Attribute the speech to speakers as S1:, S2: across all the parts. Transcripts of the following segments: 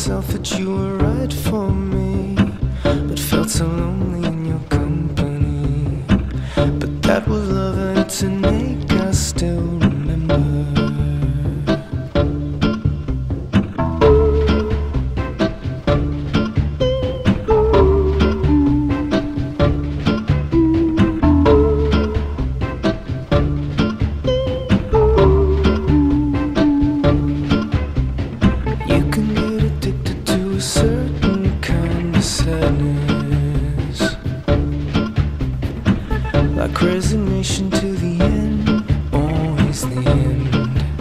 S1: myself that you were right for me, but felt so lonely in your company. But that was love and it's innate, I still remember. Like resignation to the end, always the end.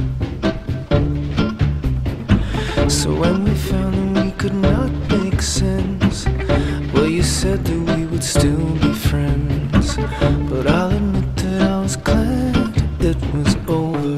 S1: So when we found that we could not make sense, well, you said that we would still be friends. But I'll admit that I was glad it was over.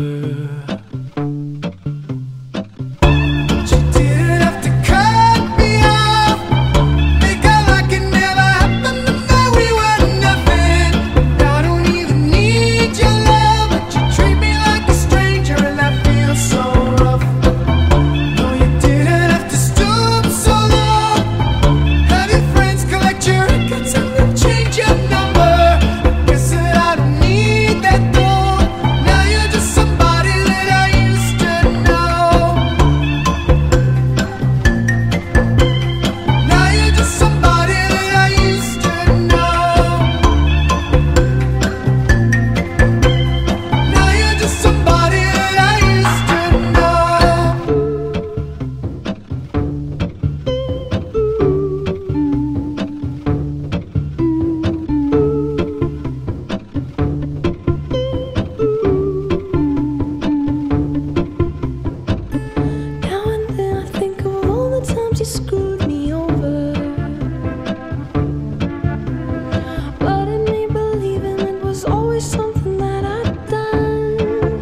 S1: You screwed me over, letting me believing it was always something that I'd done.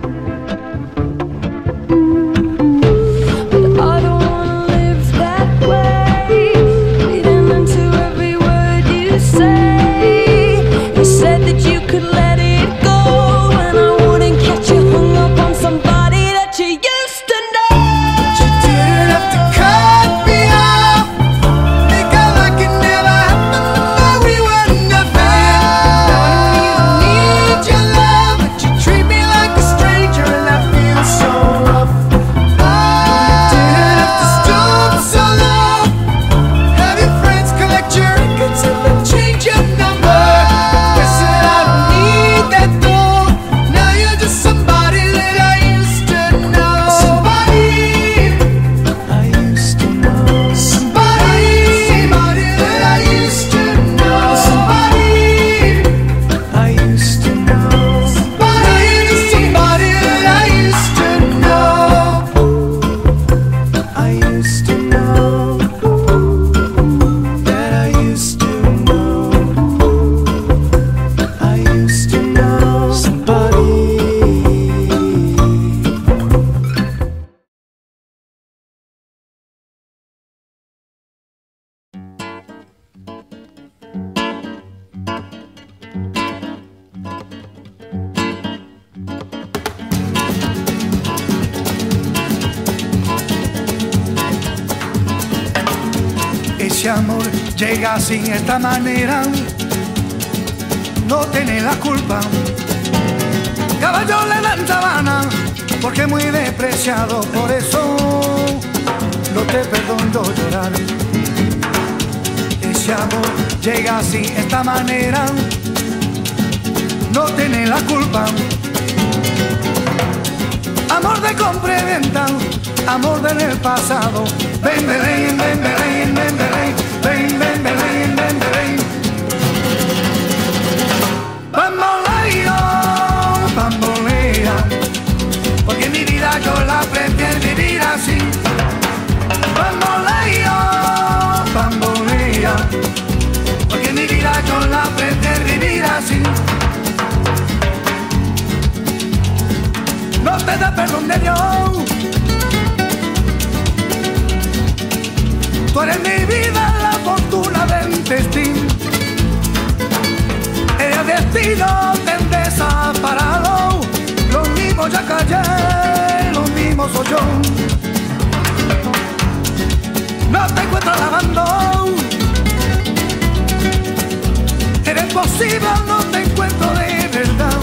S1: But I don't wanna live that way, reading into every word you say. You said that you could let it go, and I wouldn't catch you hung up on somebody that you used to know. But you didn't have to cut me off, make out like it never happened, that we were nothing. I don't even need your love, but you treat me like a stranger, and that feels so rough. You didn't have to stoop so low, have your friends collect your records and then change your number. Guess that I don't need that though, now you're just somebody that I used to know. Somebody I used to know. Somebody that I used to know. Somebody I used to know. Somebody that I used to know. I used to know that I used to know. I used to know somebody.
S2: Ese amor llega así, esta manera, no tiene la culpa. Caballo le dan sabana, porque es muy despreciado, por eso no te perdono llorar. Ese amor llega así, esta manera, no tiene la culpa. Amor de compra y venta, amor del pasado. Ven, Belén, ven, Belén, ven, Belén, ven, ven, Belén, ven, Belén. Bamboleo, bambolea, porque mi vida yo la prefiero vivir así. Bamboleo, bambolea, porque mi vida yo la prefiero vivir así. No te da perdón de Dios, tú eres mi vida, la fortuna del destino. El destino te han desamparado, lo mismo ya callé, lo mismo soy yo. no te encuentro lavando. Eres posible, no te encuentro de verdad.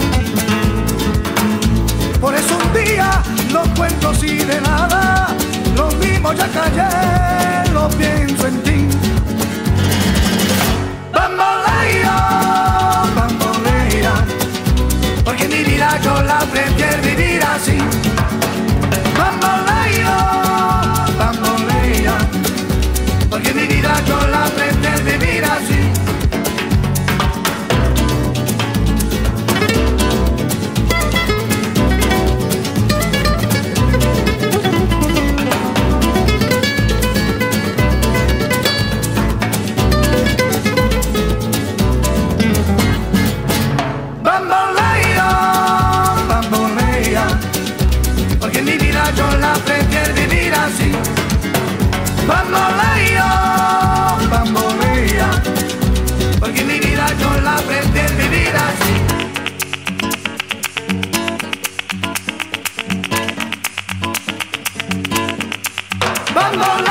S2: Por eso un día no cuento así de nada. Lo mismo ya callé, lo pienso en ti. Bambolea, bambolea, porque mi vida yo la prefiero vivir así. Bambolea, bambolea, porque mi vida yo la prefiero vivir así. Yo la prefiero vivir así. Bambolea, bambolea, porque mi vida yo la prefiero vivir así. Bambolea.